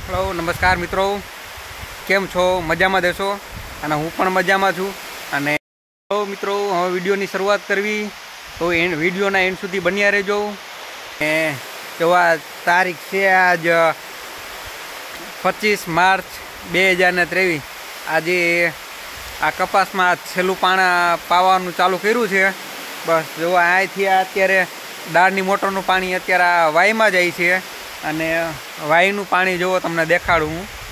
Hello नमस्कार मित्रों, केम छो? मजा में देशो अने हूँ पण मजा में छूँ। अने तो मित्रों हवे विडियोनी शरूआत करवी तो विडियोना एंड सुधी बन्या रहेजो। जो आ तारीख है आज 25 मार्च 2023। आज आ कपास में छेल्लू पाणा पावानुं चालू कर्युं छे। बस जो आथी अत्यारे दाळनी मोटरनुं पाणी अत्यारे वाईमां जाय छे अने वाईनुं पाणी जो तमने देखाडुं।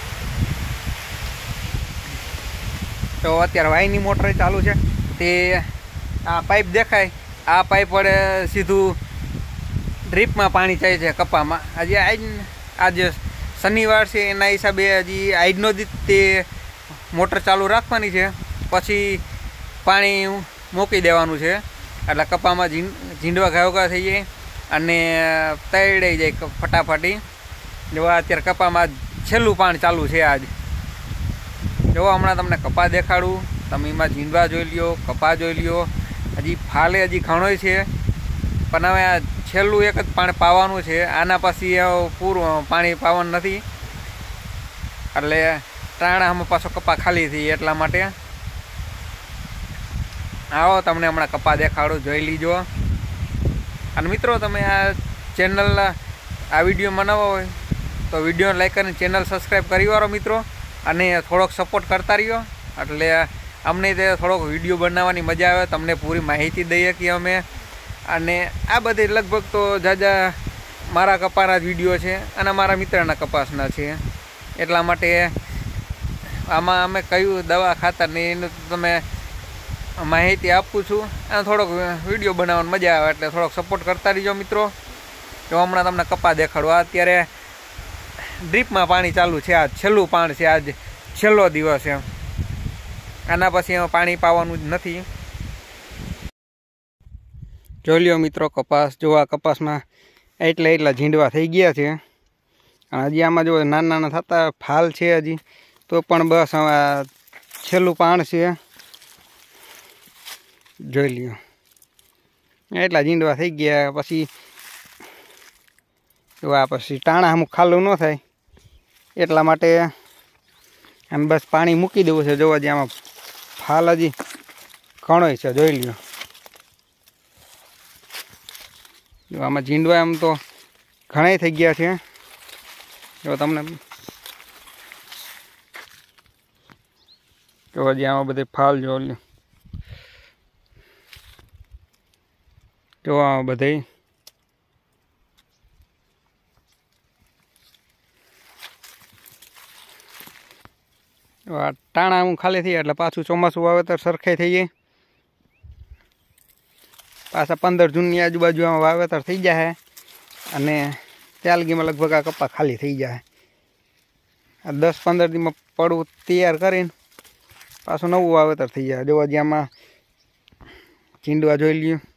तो अत्यारे वाईनी मोटर चालू छे। ते आ पाइप देखाय, आ पाइप वडे सीधुं ड्रीप में पाणी जाय छे कपामां। आज शनिवार छे एना हिसाबे हजी आजनो दी ते मोटर चालू राखवानी छे, पछी पाणी मूकी देवानुं छे એટલે કપામાં ઝીંડવા ઘાવગા થઈ જાય અને તૈડાઈ જાય ફટાફટી। જોવા અત્યારે કપામાં છેલ્લું પાણી ચાલુ છે આજ। જોવા હમણાં તમને કપા દેખાડું, તમે એમાં ઝીંડવા જોઈ લ્યો, કપા જોઈ લ્યો। હજી ફાલે હજી ઘણોય છે પણ હવે આ છેલ્લું એક જ પાણી પાવાનું છે। આના પછી પૂરું પાણી પાવાનું નથી એટલે ટાણા આમાં પાછો કપા ખાલી થઈ એટલા માટે। आओ तमने हमणा कपा देखाड़ो, जोई लीजो। अने मित्रों तमे आ चेनल आ विडियो बनावो होय तो विडियो लाइक करीने चेनल सब्सक्राइब करी वारो मित्रों, अने थोड़ोक सपोर्ट करता रहियो एटले अमने ते थोड़ोक विडियो बनाववानी मजा आवे, तमने पूरी माहिती दईए कि अमे। अने आ बधी लगभग तो जाजा मारा कपाना ज विडियो छे अने मारा मित्रना कपासना छे एटला माटे आमां अमे कयुं दवा खातर ने एनुं तमे माहिती आपू छूँ। थोड़ोक विडियो बनाववानी मजा आवे एटले थोड़ोक सपोर्ट करता रहीजो मित्रों। तो हमणां तमने कपा देखाडो। अत्यारे ड्रीप में पाणी चालू है, आज छेल्लुं पाण छे, आज छेल्लो दिवस है। आना पछी पाणी पावानुं ज नथी। जोई ल्यो मित्रों कपास, जो आ कपास में एटला झींडवा थई गया छे। हजी आमां जो नाना नाना थता फाल छे हजी तो पण बस हवे छेल्लुं पाण छे। जोई लियो एटला झींडवा थई गया। पछी पछी टाणा हमू खालू न थाय एटला माटे आम बस पाणी मूकी देवुं छे। जो हजी आमां फाल हजी घणोय छे, जोई लियो। जो आमां झींडवा एम तो घणाय थई गया छे। जो तमने जो हजी आमां बधे फाल जो ल्यो, जो आ बधे टाणा हूँ खाली थी एटले पाछुं ચોમાસું वावेतर सरखाई थई जाय। पाछा 15 जूननी आजुबाजु वावेतर थई जाए अने त्यालगीमां लगभग आ कपा खाली थई जाए। 10-15 दी में पड़वुं तैयार करीने पाछुं नवुं वावेतर थई जाए। जो हजी आमां झींडवा जोई ल्यो।